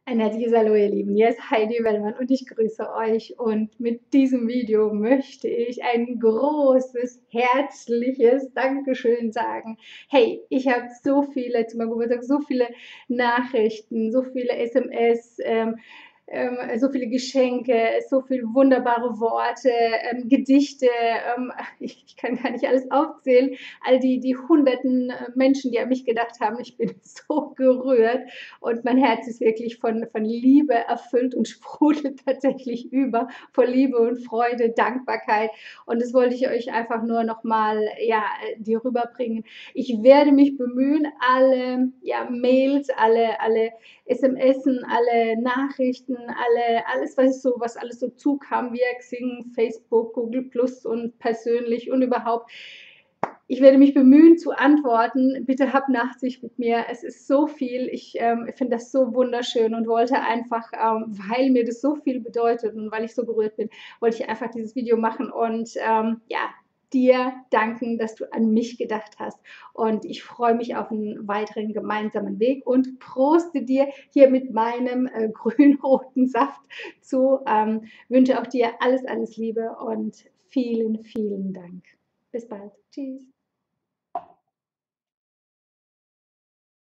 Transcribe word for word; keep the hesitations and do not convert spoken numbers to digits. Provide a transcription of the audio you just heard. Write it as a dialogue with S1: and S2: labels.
S1: Ein herzliches Hallo ihr Lieben, hier ist Heidi Wellmann und ich grüße euch und mit diesem Video möchte ich ein großes, herzliches Dankeschön sagen. Hey, ich habe so viele, zu meinem Geburtstag, so viele Nachrichten, so viele S M S, ähm, ähm, so viele Geschenke, so viele wunderbare Worte, ähm, Gedichte, ähm, ich, ich kann gar nicht alles aufzählen, all die, die hunderten äh, Menschen, die an mich gedacht haben, ich bin so gerührt und mein Herz ist wirklich von, von Liebe erfüllt und sprudelt tatsächlich über vor Liebe und Freude, Dankbarkeit und das wollte ich euch einfach nur nochmal ja, dir rüberbringen. Ich werde mich bemühen, alle ja, Mails, alle, alle S M S, alle Nachrichten, alle, alles, was so, was alles so zukam, via Xing, Facebook, Google Plus und persönlich und überhaupt. Ich werde mich bemühen zu antworten. Bitte hab Nachsicht mit mir. Es ist so viel. Ich ähm, finde das so wunderschön und wollte einfach, ähm, weil mir das so viel bedeutet und weil ich so gerührt bin, wollte ich einfach dieses Video machen und ähm, ja, dir danken, dass du an mich gedacht hast. Und ich freue mich auf einen weiteren gemeinsamen Weg und proste dir hier mit meinem äh, grün-roten Saft zu. Ähm, wünsche auch dir alles, alles Liebe und vielen, vielen Dank. Bis bald. Tschüss.